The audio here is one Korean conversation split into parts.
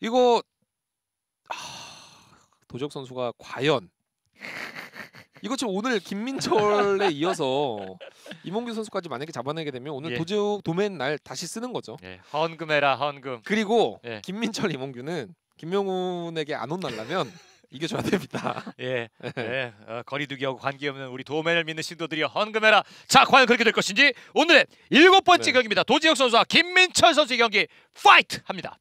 이거 도지혁 선수가 과연 이거 지금 오늘 김민철에 이어서 이몽규 선수까지 만약에 잡아내게 되면 오늘 예. 도지혁 도맨 날 다시 쓰는 거죠. 예, 헌금해라 헌금. 그리고 예. 김민철 이몽규는 김명훈에게 안 혼날라면 이겨줘야 됩니다. 예, 예. 거리두기하고 관계없는 우리 도맨을 믿는 신도들이 헌금해라. 자, 과연 그렇게 될 것인지 오늘의 7번째 네. 경기입니다. 도지혁 선수와 김민철 선수의 경기 파이트 합니다.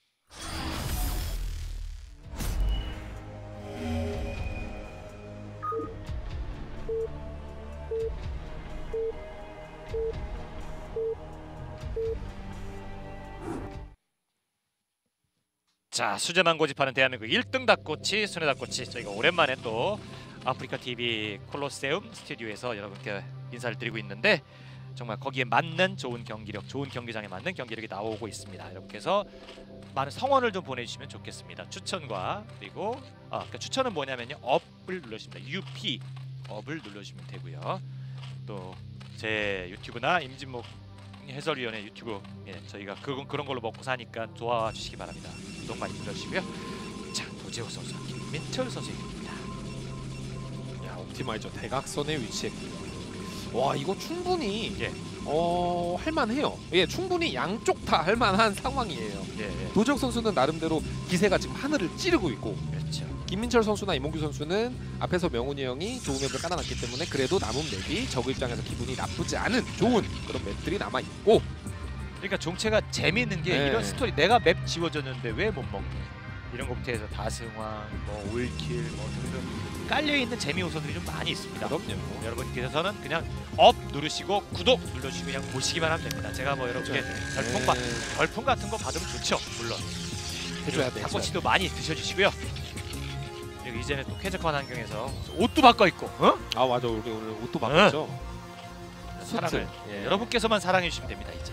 자, 수제만 고집하는 대한민국 1등 닭꼬치 순회 닭꼬치, 저희가 오랜만에 또 아프리카 TV 콜로세움 스튜디오에서 여러분께 인사를 드리고 있는데 정말 거기에 맞는 좋은 경기력, 좋은 경기장에 맞는 경기력이 나오고 있습니다. 여러분께서 많은 성원을 좀 보내주시면 좋겠습니다. 추천과 그리고 그러니까 추천은 뭐냐면요, 업을 눌러주시면 UP 업을 눌러주시면 되고요. 또 제 유튜브나 임진목 해설위원회 유튜브, 예, 저희가 그런 걸로 먹고 사니까 좋아해 주시기 바랍니다. 구독 많이 눌러주시고요. 자, 도지혁 선수, 김민철 선수의 경기입니다. 야, 옵티마이저 대각선에 위치했고요. 와, 이거 충분히 예, 할만해요. 예, 충분히 양쪽 다 할만한 상황이에요. 예, 도지혁 선수는 나름대로 기세가 지금 하늘을 찌르고 있고, 그렇죠. 김민철 선수나 이몽규 선수는 앞에서 명훈이 형이 좋은 맵을 깔아놨기 때문에 그래도 남은 맵이 적 입장에서 기분이 나쁘지 않은 좋은 그런 맵들이 남아 있고. 그러니까 종체가 재미있는 게 네. 이런 스토리, 내가 맵 지워줬는데 왜 못 먹니? 이런 것부터 해서 다승왕, 뭐 올킬, 뭐 등등 깔려 있는 재미 요소들이 좀 많이 있습니다. 그럼요. 여러분께서는 그냥 업 누르시고 구독 누르시고 그냥 보시기만 하면 됩니다. 제가 뭐 여러분께 별풍 같은 거 받으면 좋죠, 물론. 해줘야 돼. 닭꼬치도 많이 드셔주시고요. 그리고 이제는 또 쾌적한 환경에서 옷도 바꿔 입고, 아, 맞아. 우리 오늘 옷도 바꿨죠. 사랑을, 예. 여러분께서만 사랑해 주시면 됩니다. 이제.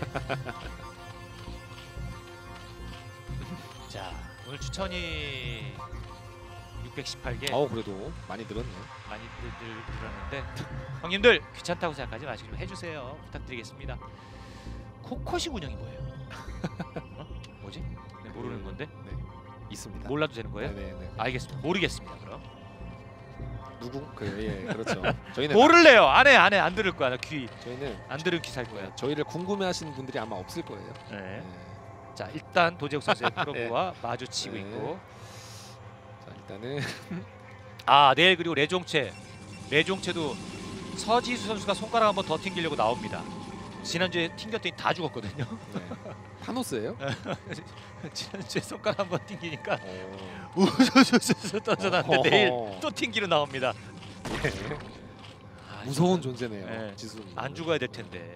자, 오늘 추천이 618개. 그래도 많이 늘었네요. 많이 들었는데 형님들 귀찮다고 생각하지 마시고 좀 해주세요. 부탁드리겠습니다. 코코시 운영이 뭐예요? 뭐지? 네, 모르는 건데? 네, 있습니다. 몰라도 되는 거예요? 네네. 알겠습니다. 모르겠습니다. 그럼 누구? 예, 그렇죠. 저희는 모를래요. 안 들을 거야. 나 귀 저희는 안 들은 귀 살 거야. 저희를 궁금해하시는 분들이 아마 없을 거예요. 네. 네. 자, 일단 도지혁 선수의 프로브와 마주치고 네. 있고, 자, 일단은 내일 그리고 레종체도 서지수 선수가 손가락 한번 더 튕기려고 나옵니다. 지난주에 튕겼더니 다 죽었거든요. 네. 타노스예요? 지난주에 손가락 한번 튕기니까 우수수수 떠져나는데 내일 또 튕기로 나옵니다. 네. 무서운 존재네요. 네. 지수. 안 죽어야 될 텐데.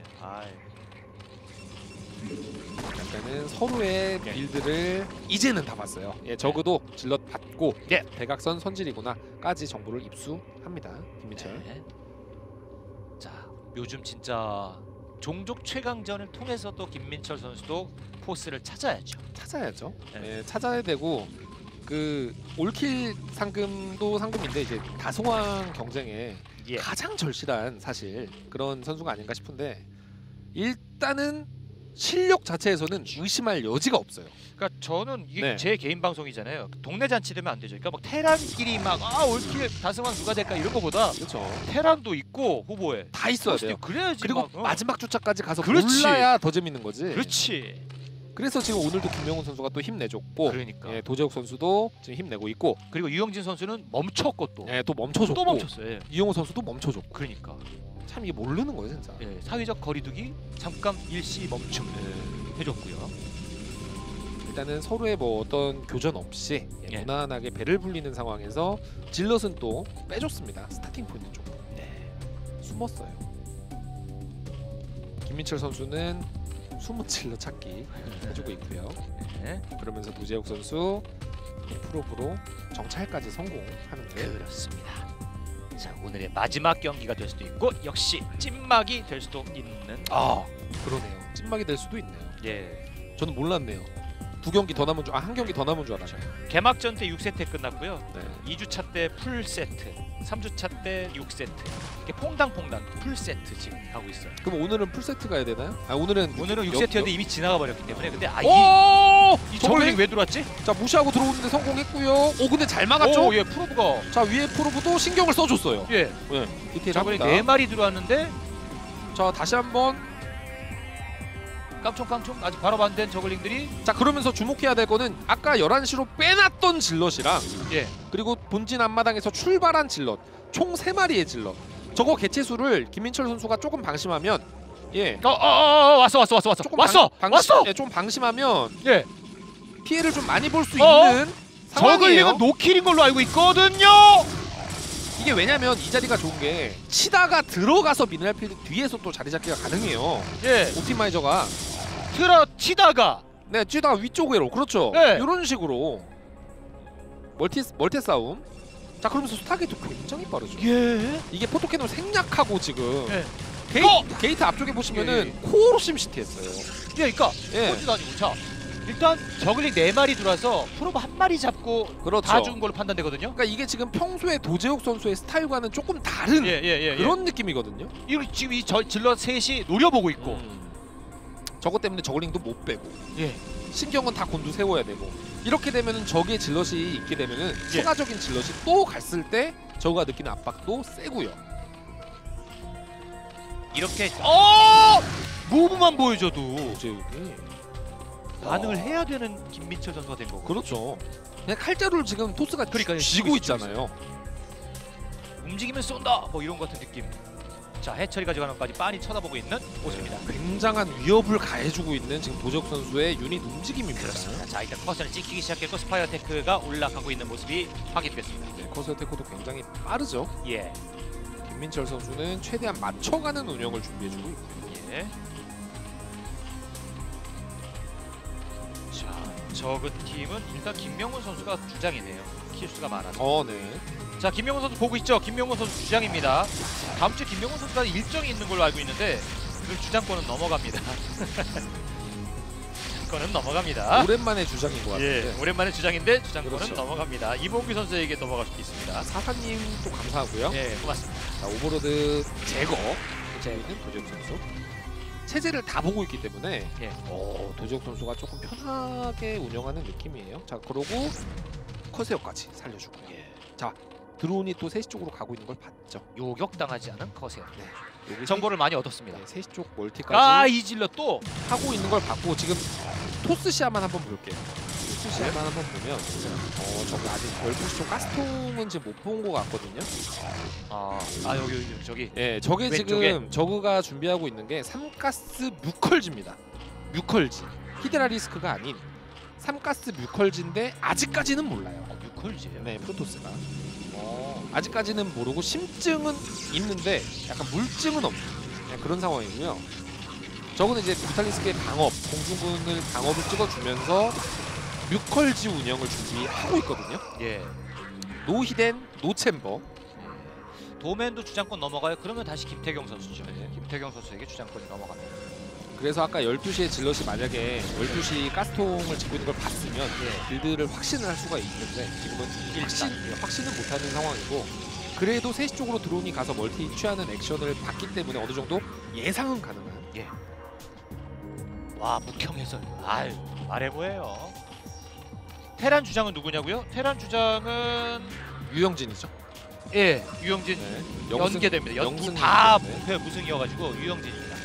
약간은 서로의 빌드를 이제는 다 봤어요. 예, 적어도 질럿 받고 예. 대각선 선질이구나까지 정보를 입수합니다. 김민철. 네. 자, 요즘 진짜 종족 최강전을 통해서 또 김민철 선수도 포스를 찾아야죠. 찾아야죠. 네. 예, 찾아야 되고 그 올킬 상금도 상금인데 이제 다소왕 경쟁에 예. 가장 절실한 사실 그런 선수가 아닌가 싶은데 일단은 실력 자체에서는 의심할 여지가 없어요. 그러니까 저는 이게 네. 제 개인 방송이잖아요. 동네 잔치 되면 안 되죠. 그러니까 막 테란끼리 막 올킬 다승왕 누가 될까 이런 거보다 그렇죠. 테란도 있고 후보에 다 있어야 포스도 돼요. 있고 그래야지. 그리고 막, 마지막 주차까지 가서 그렇지. 몰라야 더 재밌는 거지. 그렇지. 그래서 지금 오늘도 김명훈 선수가 또 힘내줬고, 그러니까. 예, 도재욱 선수도 지금 힘내고 있고, 그리고 유영진 선수는 멈췄고 또. 예, 또 멈춰줬고, 또 멈췄어요. 예. 이영호 선수도 멈춰줬고. 그러니까. 참 이게 모르는 거예요, 진짜. 예, 사회적 거리두기 잠깐 일시 멈춤 해줬고요. 일단은 서로의 뭐 어떤 교전 없이 예. 무난하게 배를 불리는 상황에서 질럿은 또 빼줬습니다. 스타팅 포인트 쪽 네. 숨었어요. 김민철 선수는 숨은 질럿 찾기 해주고 있고요. 네. 그러면서 도재욱 선수 프로브로 정찰까지 성공하는데 그렇습니다. 자, 오늘의 마지막 경기가 될 수도 있고 역시 찐막이 될 수도 있는. 그러네요. 찐막이 될 수도 있네요. 예. 저는 몰랐네요. 두 경기 더 남은 줄, 한 경기 더 남은 줄 알았어요. 개막전 때 6세트 끝났고요. 네. 2주차 때 풀 세트, 3주차 때 6세트. 이렇게 퐁당퐁당 풀 세트 지금 하고 있어요. 그럼 오늘은 풀 세트 가야 되나요? 오늘은 6세트였는데 이미 지나가 버렸기 때문에. 근데 오! 이 저글링 왜 들어왔지? 자 무시하고 들어오는데 성공했고요. 오 근데 잘 막았죠? 오, 예, 프로브가 자 위에 프로브도 신경을 써줬어요. 예, 네, 디테일 저글링 합니다. 4마리 들어왔는데 자 다시 한번. 깡총깡총 아직 발업 안 된 저글링들이 자 그러면서 주목해야 될 거는 아까 11시로 빼놨던 질럿이랑 예, 그리고 본진 앞마당에서 출발한 질럿 총 3마리의 질럿 저거 개체수를 김민철 선수가 조금 방심하면 예 왔어 조금 왔어 예, 좀 방심하면 예, 피해를 좀 많이 볼 수 어어? 있는 상황이에요. 저글링은 노킬인 걸로 알고 있거든요. 이게 왜냐면 이 자리가 좋은 게 치다가 들어가서 미네랄필드 뒤에서 또 자리 잡기가 가능해요. 예, 옵티마이저가 치다가 네 치다가 위쪽으로 그렇죠. 네. 이런 식으로 멀티 싸움. 자 그러면서 스타게이트 굉장히 빠르죠. 예, 이게 포토캐논 생략하고 지금 예, 게이트 앞쪽에 보시면은 예, 코어로 심시티 했어요. 예, 그러니까 예. 포지도 아니고 자 일단 저글링 4마리 들어와서 프로브 1마리 잡고 그렇죠. 다 죽은 걸로 판단되거든요. 그러니까 이게 지금 평소에 도재욱 선수의 스타일과는 조금 다른 예. 그런 느낌이거든요. 이거 지금 이 질럿 셋이 노려보고 있고 저것 때문에 저글링도 못 빼고 예, 신경은 다 곤두 세워야 되고 이렇게 되면은 적의 질럿이 있게 되면은 예. 추가적인 질럿이 또 갔을 때 저가 느끼는 압박도 세고요. 이렇게 무브만 보여줘도 도재욱이 반응을 해야 되는 김민철 선수가 된 거고. 그렇죠. 그냥 칼자루를 지금 토스가 그러니까요, 쥐고 쥐고 있잖아요. 움직이면 쏜다 뭐 이런 것 같은 느낌. 자 해철이 가져가는 것까지 빤히 쳐다보고 있는 모습입니다. 굉장한 위협을 가해주고 있는 지금 도재욱 선수의 유닛 움직임입니다. 그렇습니다. 자 일단 커서는 찍히기 시작했고 스파이어 테크가 올라가고 있는 모습이 확인됐습니다. 네, 커서 테코도 굉장히 빠르죠. 예, 김민철 선수는 최대한 맞춰가는 운영을 준비해주고 있고 예. 자 저그 팀은 일단 김명훈 선수가 주장이네요. 킬수가 많아서. 네. 자 김명훈 선수 보고 있죠? 김명훈 선수 주장입니다. 다음 주에 김명훈 선수가 일정이 있는 걸로 알고 있는데 그 주장권은 넘어갑니다. 주장권은 넘어갑니다. 오랜만에 주장인 것 예, 같은데 오랜만에 주장인데 주장권은 그렇죠. 넘어갑니다. 이봉규 선수에게 넘어갈 수도 있습니다. 사사님 또 감사하고요. 예, 고맙습니다. 자, 오버로드 제거 있는 도재욱 선수 체제를 다 보고 있기 때문에 예. 도재욱 선수가 조금 편하게 운영하는 느낌이에요. 자 그러고 커세어까지 살려주고 자 드론이 또 3시 쪽으로 가고 있는 걸 봤죠. 요격당하지 않은 커세어. 여기 정보를 많이 얻었습니다. 3시 쪽 멀티까지 이질러 또 하고 있는 걸 봤고 지금 토스 시야만 한번 볼게요. 토스 시야만 한번 보면 저거 아직 12시 쪽 가스통은 지금 못 본 것 같거든요. 여기 저기. 예, 저게 왼쪽에? 지금 저그가 준비하고 있는 게 3가스 뮤컬지입니다. 뮤컬지. 히드라 리스크가 아닌 3가스 뮤컬지인데 아직까지는 몰라요. 뮤컬지예요. 네, 프로토스가. 아직까지는 모르고 심증은 있는데 약간 물증은 없는 그런 상황이고요. 저거는 이제 뮤탈리스크의 방업, 공중군을 방업을 찍어주면서 뮤컬지 운영을 준비하고 있거든요. 예. 노히덴, 노챔버. 도맨도 주장권 넘어가요. 그러면 다시 김태경 선수죠. 김태경 선수에게 주장권이 넘어갑니다. 그래서 아까 12시에 질럿이 만약에 12시 가스통을 짓고 있는 걸 봤으면 빌드를 확신을 할 수가 있는데 지금은 확신을 못하는 상황이고 그래도 3시 쪽으로 드론이 가서 멀티 취하는 액션을 봤기 때문에 어느 정도 예상은 가능한 와 묵형 해설. 말해 뭐예요. 테란 주장은 누구냐고요? 테란 주장은 유영진이죠. 유영진 네. 연계됩니다. 영승 다 네. 무패 무승이어가지고 유영진입니다.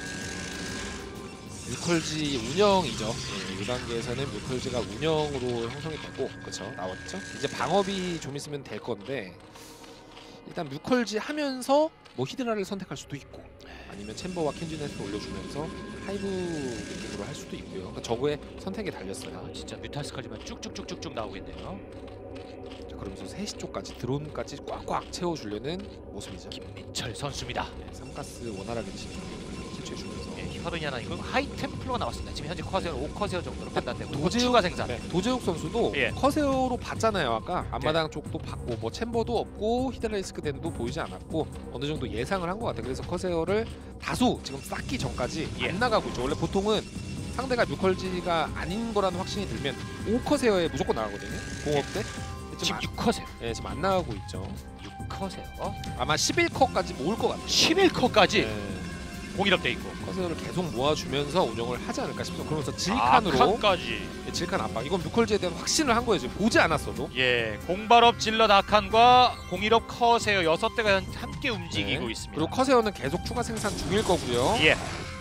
뮤컬지 운영이죠. 이 단계에서는 뮤컬지가 운영으로 형성이 되고 그렇죠. 나왔죠. 이제 방업이 좀 있으면 될 건데 일단 뮤컬지 하면서 뭐 히드라를 선택할 수도 있고 아니면 챔버와 켄지넷을 올려주면서 하이브 느낌으로 할 수도 있고요. 그러니까 저거의 선택에 달렸어요. 진짜 뮤탈스까지만 쭉쭉쭉쭉쭉 나오겠네요. 자, 그러면서 3시 쪽까지 드론까지 꽉꽉 채워주려는 모습이죠. 김민철 선수입니다. 3가스 원활하게 실추해주면서 혈흔이 하나 있고 하이템플러가 나왔습니다. 지금 현재 커세어 5커세어 정도로 판단되고 도재욱- 추가 생산. 도재욱 선수도 예. 커세어로 봤잖아요. 아까 앞마당 쪽도 봤고 뭐 챔버도 없고 히드라리스크 덴도 보이지 않았고 어느 정도 예상을 한 것 같아요. 그래서 커세어를 다수 지금 쌓기 전까지 안 나가고 있죠. 원래 보통은 상대가 뮤컬지가 아닌 거라는 확신이 들면 5커세어에 무조건 나가거든요. 공업 때. 지금 6커세어. 지금 안 나가고 있죠. 6커세어. 아마 11커까지 모을 것 같아요. 11커까지. 공일업 돼 있고. 커세어를 계속 모아주면서 운영을 하지 않을까 싶어요. 그러면서 질칸으로 아칸까지. 질칸 압박. 이건 뮤컬즈에 대한 확신을 한 거예요. 지금 보지 않았어도. 예, 공발업 질럿 아칸과 공일업 커세어 6대가 함께 움직이고 네. 있습니다. 그리고 커세어는 계속 추가 생산 중일 거고요. 예,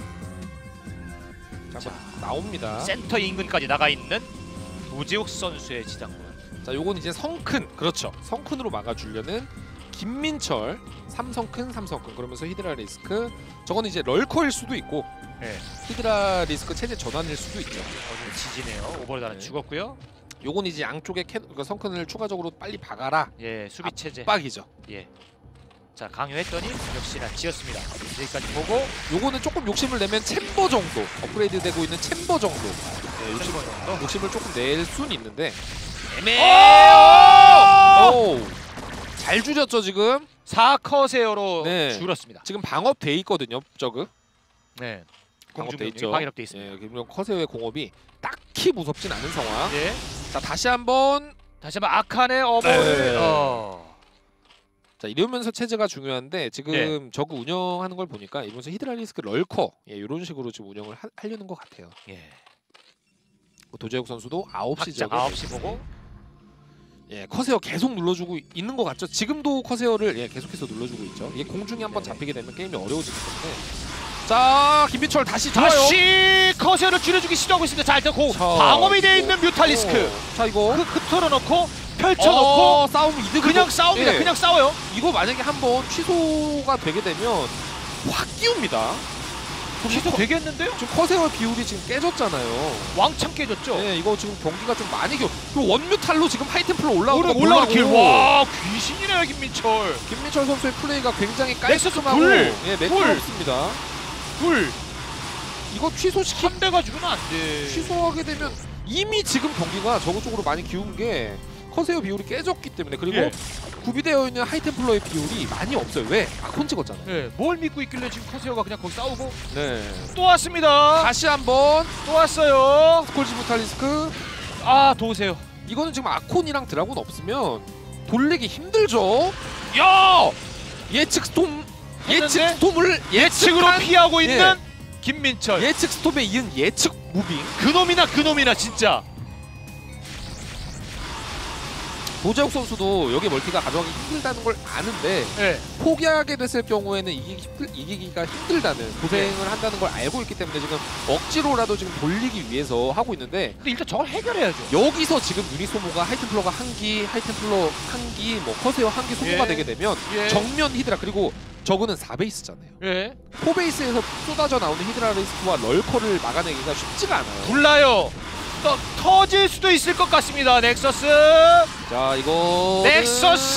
자, 나옵니다. 센터 인근까지 나가 있는 도재욱 선수의 지장군. 자, 요건 이제 성큰. 그렇죠. 성큰으로 막아주려는 김민철 3성큰 3성큰. 그러면서 히드라 리스크. 저건 이제 럴커일 수도 있고 예, 히드라 리스크 체제 전환일 수도 있죠. 지지네요. 오버로드는 네. 죽었고요. 요건 이제 양쪽에 그 성큰을 추가적으로 빨리 박아라. 예, 수비 체제. 빡이죠. 예. 자, 강요했더니 역시나 지었습니다. 여기까지 보고 요거는 조금 욕심을 내면 챔버 정도. 업그레이드 되고 있는 챔버 정도. 네, 욕심을 조금 낼 수는 있는데 오! 잘 줄였죠 지금. 4커세어로 네. 줄었습니다. 지금 방업 돼 있거든요. 저그. 네. 방업 돼 공중병력이 있죠. 방위력 돼 있습니다. 예, 그리고 커세어의 공업이 딱히 무섭진 않은 상황. 예. 자, 다시 한번. 다시 한번 아칸의 어버를 네. 자, 이러면서 체제가 중요한데 지금 저그 운영하는 걸 보니까 이러면서 히드라 리스크 럴커 이런 식으로 지금 운영을 하려는 것 같아요. 예. 도재욱 선수도 9시 확장 지역에 9시 보고 예, 커세어 계속 눌러주고 있는 것 같죠. 지금도 커세어를 계속해서 눌러주고 있죠. 이게 공중에 한번 네네. 잡히게 되면 게임이 어려워지기 때문에. 자, 김민철 다시 좋아요. 다시 커세어를 줄여주기 시도하고 있습니다. 자, 일단 고 자, 방어이 되어 있는 뮤탈리스크. 자, 이거 그 털어놓고 펼쳐놓고 싸움 이득. 그냥 싸웁니다. 예. 그냥 싸워요. 이거 만약에 한번 취소가 되게 되면 확 끼웁니다. 취소 되겠는데요? 지금 커세어 비율이 지금 깨졌잖아요. 왕창 깨졌죠. 네, 이거 지금 경기가 좀 많이 그리고 원뮤탈로 지금 하이템플로 올라오고 올라오는 길. 와, 귀신이네요, 김민철. 김민철 선수의 플레이가 굉장히 넥서스 깔끔하고 불! 매끄럽습니다. 둘. 이거 취소시키 한 대가 죽으면 안 돼. 취소하게 되면 이미 지금 경기가 저거 쪽으로 많이 기운 게 커세어 비율이 깨졌기 때문에 그리고 예. 구비되어 있는 하이템플러의 비율이 많이 없어요. 왜? 아콘 찍었잖아요. 네, 뭘 믿고 있길래 지금 커세어가 그냥 거기 싸우고 네. 또 왔습니다. 다시 한번 또 왔어요. 스콜지 무탈리스크. 아, 도우세요. 이거는 지금 아콘이랑 드라군 없으면 돌리기 힘들죠. 야! 예측 스톰 예측 했는데? 스톰을 예측으로 예측한 피하고 있는 김민철. 예측 스톰에 이은 예측 무빙. 그놈이나 진짜. 도재욱 선수도 여기 멀티가 가져가기 힘들다는 걸 아는데 네. 포기하게 됐을 경우에는 이기기가 힘들다는 고생을 한다는 걸 알고 있기 때문에 지금 억지로라도 지금 돌리기 위해서 하고 있는데 근데 일단 저걸 해결해야죠. 여기서 지금 유닛 소모가 하이템플러가 하이템플러 한기, 뭐 커세어 한기 소모가 예. 되게 되면 예. 정면 히드라 그리고 저거는 4베이스잖아요. 예. 4베이스에서 쏟아져 나오는 히드라 리스크와 럴커를 막아내기가 쉽지가 않아요. 불나요. 터질 수도 있을 것 같습니다. 넥서스. 자, 이거 넥서스.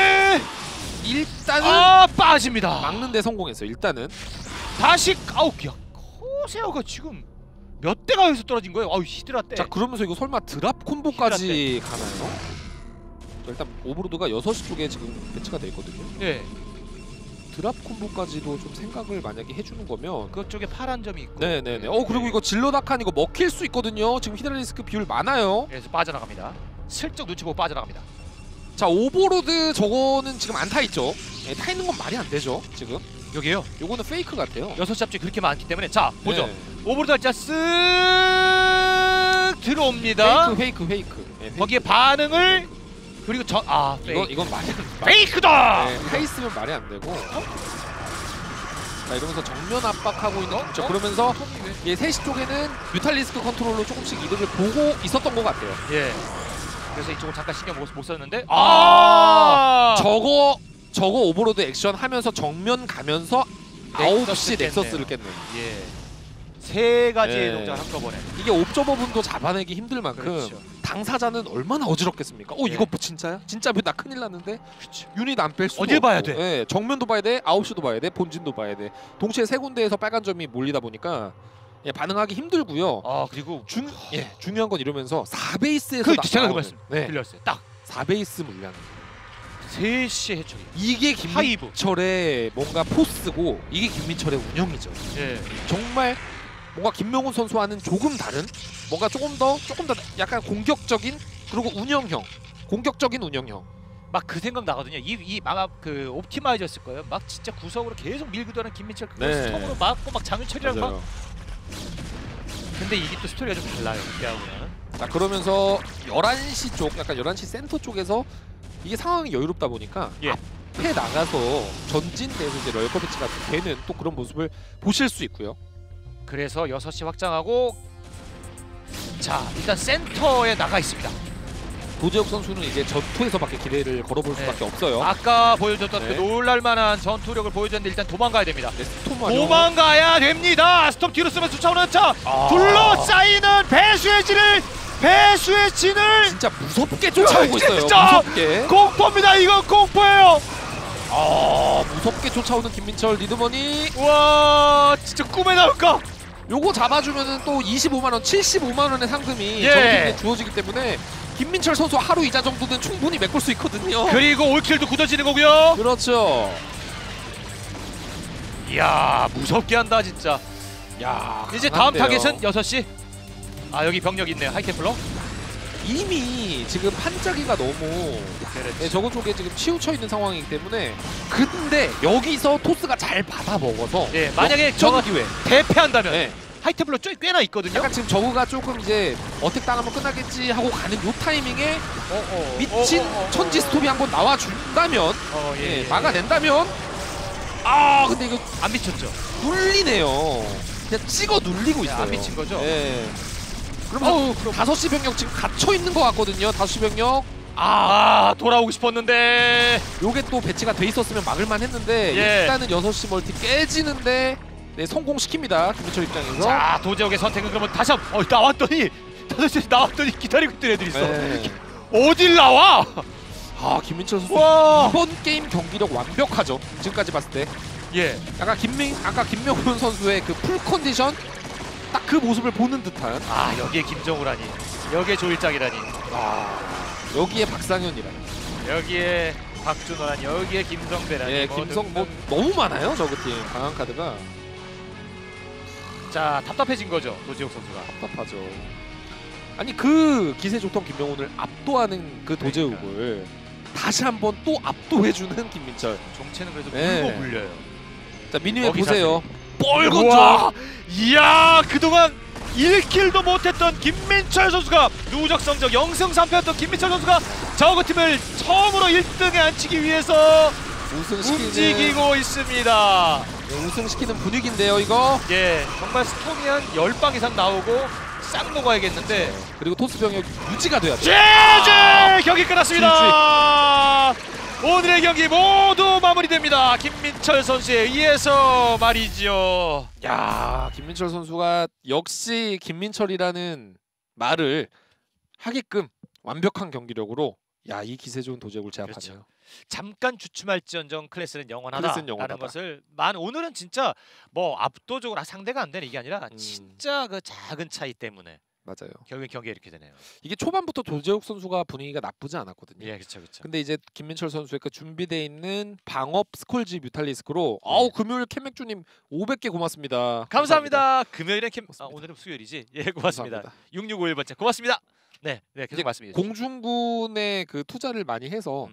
일단은 빠집니다. 막는 데 성공했어요. 일단은 다시 아우 야 커세어가 지금 몇 대가 여기서 떨어진 거예요? 아우 히드라 때. 자, 그러면서 이거 설마 드랍 콤보까지 가나요? 자, 일단 오브로드가 6시 쪽에 지금 배치가 돼 있거든요. 예. 드랍 콤보까지도 좀 생각을 만약에 해주는 거면 그쪽에 파란 점이 있고. 네네네. 그리고 이거 질러다칸 이거 먹힐 수 있거든요. 지금 히드라 리스크 비율 많아요. 그래서 빠져나갑니다. 슬쩍 눈치 보고 빠져나갑니다. 자, 오버로드 저거는 지금 안 타 있죠. 타 있는 건 말이 안 되죠. 지금 여기요. 요거는 페이크 같아요. 6시 앞쪽이 그렇게 많기 때문에 자 보죠. 네. 오버로드 할자 쓱 들어옵니다. 페이크. 거기에 반응을 그리고 페이크. 이건 말이 안 돼. 페이크다. 타 있으면 말이 안 되고. 자, 이러면서 정면 압박하고 있는 자, 그러면서 3시 쪽에는 뮤탈리스크 컨트롤로 조금씩 이득을 보고 있었던 것 같아요. 예. 그래서 이쪽은 잠깐 신경 못 썼는데 저거 오버로드 액션 하면서 정면 가면서 9시 넥서스를 깼네요. 예. 세 가지의 예. 동작을 한꺼번에. 이게 옵저버분도 잡아내기 힘들 만큼 그렇죠. 당사자는 얼마나 어지럽겠습니까? 예. 이거 뭐 진짜야? 진짜 나 큰일 났는데? 그렇죠. 유닛 안 뺄 수도 어딜 봐야 없고. 돼? 예, 정면도 봐야 돼, 9시도 봐야 돼, 본진도 봐야 돼. 동시에 세 군데에서 빨간 점이 몰리다 보니까 반응하기 힘들고요. 그리고 중요한 건 이러면서 4베이스에서 제가 그 말씀 네, 들렸어요. 딱 4베이스 물량. 3시의 해처리. 이게 하이브. 김민철의 뭔가 포스고 이게 김민철의 운영이죠. 예. 정말 뭔가 김명훈 선수와는 조금 다른 뭔가 조금 더 약간 공격적인 그리고 공격적인 운영형 막 그 생각 나거든요. 그 옵티마이저였을 거예요. 막 진짜 구석으로 계속 밀고 도는 김민철 그거 네. 스톱으로 막고 막 장윤철이랑 막. 맞아요. 근데 이게 또 스토리가 좀 달라요. 그때하고는. 자 그러면서 11시 쪽, 약간 11시 센터 쪽에서 이게 상황이 여유롭다 보니까 예. 앞에 나가서 전진돼서 이제 럴커 배치가 되는 또 그런 모습을 보실 수 있고요. 그래서 6시 확장하고 자 일단 센터에 나가 있습니다. 도재욱 선수는 이제 전투에서밖에 기대를 걸어볼 네. 수밖에 없어요. 아까 보여줬던 네. 그 놀랄만한 전투력을 보여줬는데 일단 도망가야 됩니다. 네, 스톰 도망가야 됩니다. 스톱 뒤로 쓰면 쫓아오는 차 아. 둘러싸이는 배수의 진을 진짜 무섭게 쫓아오고 있어요. 진짜! 무섭게. 공포입니다. 이건 공포예요. 무섭게 쫓아오는 김민철 리드머니. 와 진짜 꿈에 나올까? 요거 잡아주면은 또 25만 원, 75만 원의 상금이 예. 저팀에 주어지기 때문에 김민철 선수 하루 이자 정도는 충분히 메꿀 수 있거든요. 그리고 올킬도 굳어지는 거고요. 그렇죠. 이야 무섭게 한다 진짜. 야, 이제 다음 강한데요. 타겟은 6시. 아 여기 병력 있네요. 하이템플러. 이미 지금 판짜기가 너무 네, 저거 쪽에 지금 치우쳐 있는 상황이기 때문에 근데 여기서 토스가 잘 받아 먹어서 예, 만약에 전 저거 기회. 대패한다면 네. 하이템플러 꽤나 있거든요. 약간 지금 저거가 조금 이제 어택 당하면 끝나겠지 하고 가는 요 타이밍에 미친 천지 스톱이 한번 나와준다면 예, 막아낸다면 근데 이거 안 미쳤죠. 눌리네요. 그냥 찍어 눌리고 있어요. 안 미친 거죠? 예. 그럼 5시 병력 지금 갇혀 있는 것 같거든요. 5시 병력. 돌아오고 싶었는데 요게 또 배치가 돼 있었으면 막을만 했는데 예. 일단은 6시 멀티 깨지는데 네, 성공시킵니다. 김민철 입장에서. 자 도재욱의 선택은 그러면 다시 한번 나왔더니 5시 나왔더니 기다리고 있던 애들이 있어. 네. 어딜 나와? 김민철 선수 와. 이번 게임 경기력 완벽하죠. 지금까지 봤을 때. 예. 약간 아까 김명훈 선수의 그 풀 컨디션 딱 그 모습을 보는 듯한. 여기에 김정우라니. 여기에 조일장이라니. 여기에 박상현이라니. 여기에 박준호라니. 여기에 김성배라니. 예, 김성 너무 많아요. 저그 팀 강한 카드가. 자 답답해진 거죠 도지욱 선수가. 답답하죠. 아니 그 기세 좋던 김명훈을 압도하는 그 도재욱을 다시 한번 또 압도해주는 김민철. 정체는 그래도 네. 물고 물려요. 자 민우에 거기 보세요. 우와. 뻘건져. 이야 그동안 1킬도 못했던 김민철 선수가 누적 성적 0승 3패였던 김민철 선수가 저그팀을 처음으로 1등에 앉히기 위해서 움직이고 있습니다. 네, 우승시키는 분위기인데요 이거. 예, 정말 스톰이 한 10방 이상 나오고 싹 녹아야겠는데 그리고 토스 병역 유지가 돼야 돼요. 제제 경기 끝났습니다. 오늘의 경기 모두 마무리됩니다. 김민철 선수에 의해서 말이죠. 야, 김민철 선수가 역시 김민철이라는 말을 하게끔 완벽한 경기력으로 이 기세 좋은 도재욱을 제압하네요. 그렇죠. 잠깐 주춤할지언정 클래스는 영원하다라는 클래스는 영원하다. 것을 오늘은 진짜 뭐 압도적으로 상대가 안 되는 이게 아니라 진짜 그 작은 차이 때문에 맞아요. 결국 경기가 이렇게 되네요. 이게 초반부터 도재욱 선수가 분위기가 나쁘지 않았거든요. 예, 그렇죠, 그렇죠. 근데 이제 김민철 선수의 그 준비돼 있는 방업 스콜지 뮤탈리스크로 금요일 캔맥주님 500개 고맙습니다. 감사합니다. 금요일엔 고맙습니다. 오늘은 수요일이지. 예, 고맙습니다. 감사합니다. 6651번째 고맙습니다. 네, 계속 말씀해 주시죠. 공중군에 그 투자를 많이 해서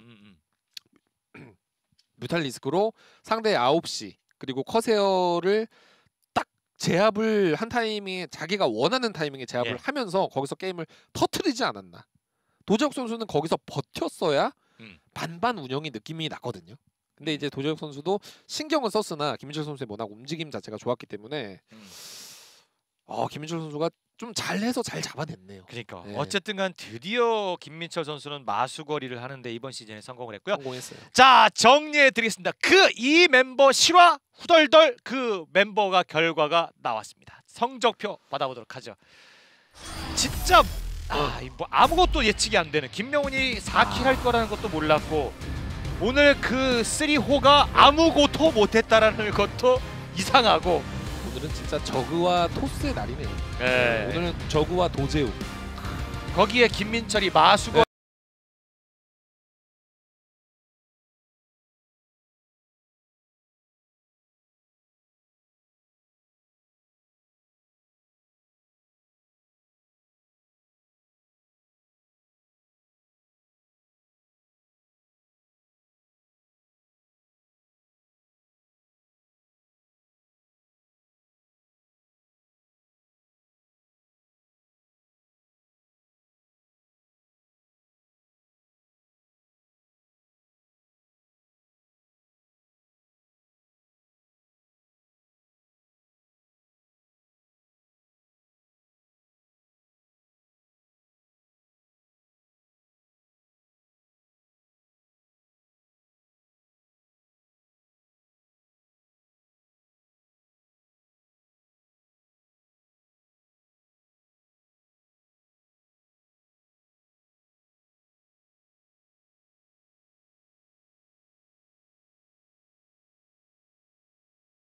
뮤탈리스크로 상대 9시 그리고 커세어를 딱 제압을 한 타이밍에 자기가 원하는 타이밍에 제압을 하면서 거기서 게임을 터트리지 않았나. 도재욱 선수는 거기서 버텼어야 반반 운영이 느낌이 나거든요. 근데 이제 도재욱 선수도 신경을 썼으나 김민철 선수의 워낙 움직임 자체가 좋았기 때문에 김민철 선수가 좀 잘해서 잘 잡아냈네요. 그러니까 네. 어쨌든간 드디어 김민철 선수는 마수거리를 하는데 이번 시즌에 성공을 했고요. 성공했어요. 자 정리해드리겠습니다. 이 멤버 실화 후덜덜 그 멤버가 결과가 나왔습니다. 성적표 받아보도록 하죠. 진짜 뭐 아무것도 예측이 안 되는 김명훈이 4킬 할 거라는 것도 몰랐고 오늘 그 3호가 아무것도 못했다라는 것도 이상하고 오늘은 진짜 저그와 토스의 날이네요. 네. 오늘은 저그와 도재욱. 거기에 김민철이 마수거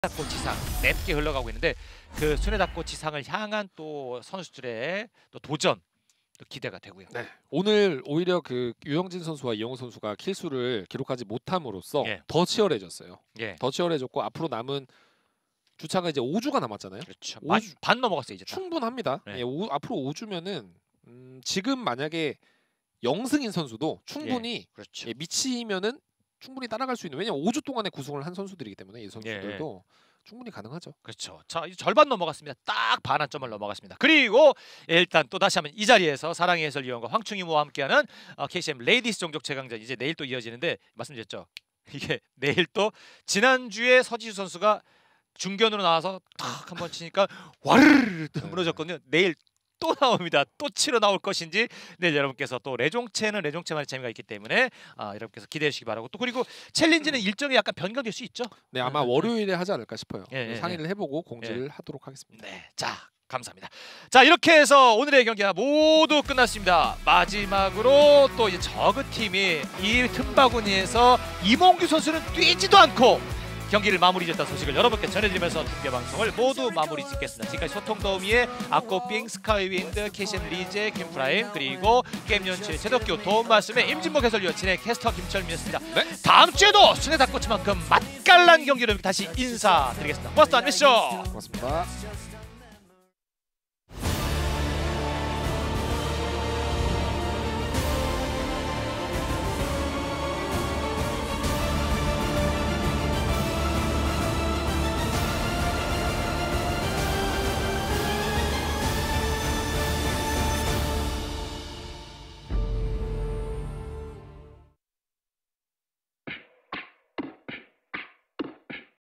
닭꼬치상 맵게 흘러가고 있는데 그 순회닭꼬치상을 향한 또 선수들의 또 도전 또 기대가 되고요. 네. 오늘 오히려 그 유영진 선수와 이영호 선수가 킬수를 기록하지 못함으로써 예. 더 치열해졌어요. 예, 더 치열해졌고 앞으로 남은 주차가 이제 5주가 남았잖아요. 그렇죠. 오주- 반 넘어갔어요 이제. 다. 충분합니다. 네. 예, 앞으로 5주면은 지금 만약에 영승인 선수도 충분히 그렇죠. 예, 미치면은 충분히 따라갈 수 있는, 왜냐면 5주 동안에 구승을 한 선수들이기 때문에 이 선수들도 충분히 가능하죠. 그렇죠. 자, 이제 절반 넘어갔습니다. 딱 반 한 점을 넘어갔습니다. 그리고 일단 또 다시 한번 이 자리에서 사랑의 해설위원과 황충이모와 함께하는 KCM 레이디스 종족 최강전 이제 내일 또 이어지는데 말씀드렸죠. 이게 내일 또 지난주에 서지수 선수가 중견으로 나와서 탁 한번 치니까 와르르 또 무너졌거든요. 내일 또 나옵니다. 또 치러 나올 것인지 내일 여러분께서 또 레종체는 레종체만의 재미가 있기 때문에 여러분께서 기대해 주시기 바라고 또 그리고 챌린지는 일정이 약간 변경될 수 있죠. 네, 아마 월요일에 하지 않을까 싶어요. 예, 예, 상의를 해보고 공지를 하도록 하겠습니다. 네, 자 감사합니다. 자 이렇게 해서 오늘의 경기가 모두 끝났습니다. 마지막으로 또 이제 저그 팀이 이 틈바구니에서 이몽규 선수는 뛰지도 않고 경기를 마무리 짓던 소식을 여러분께 전해드리면서 중계 방송을 모두 마무리 짓겠습니다. 지금까지 소통도우미의 아코빙, 스카이윈드, KCM 리제, 김프라임 그리고 게임연출 제덕규 도움 말씀에 임진목 해설위원 진행 캐스터 김철민이었습니다. 네. 다음 주에도 순회 닭꼬치만큼 맛깔난 경기로 다시 인사드리겠습니다. 고맙습니다. 안녕히 계십시오. 고맙습니다.